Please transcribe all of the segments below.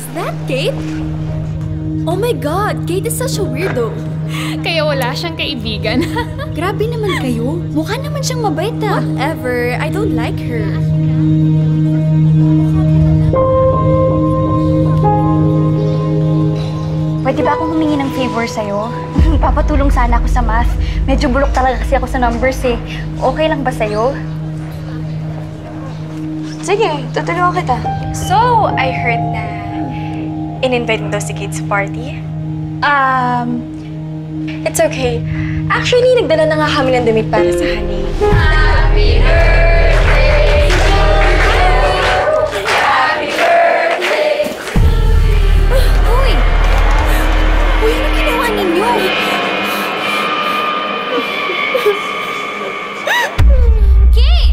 that Kate? Oh my God, Kate is such a weirdo. Kaya wala siyang kaibigan. Grabe naman kayo. Mukha naman siyang mabait ah. Whatever, I don't like her. Pwede ba akong humingi ng favor sa'yo? Papatulong sana ako sa math. Medyo bulok talaga kasi ako sa numbers eh. Okay lang ba sa'yo? Sige, tutulungan kita. So, I heard na in-invite mo daw si Kate sa party? It's okay. Actually, nagdala na nga kami ng damit para sa honey. Happy birthday to you! Happy birthday! Uy! Uy, ano ginawa ninyo? Kate!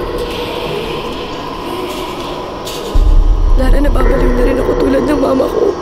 Lara, nababaliw na rin ako tulad ng mama ko.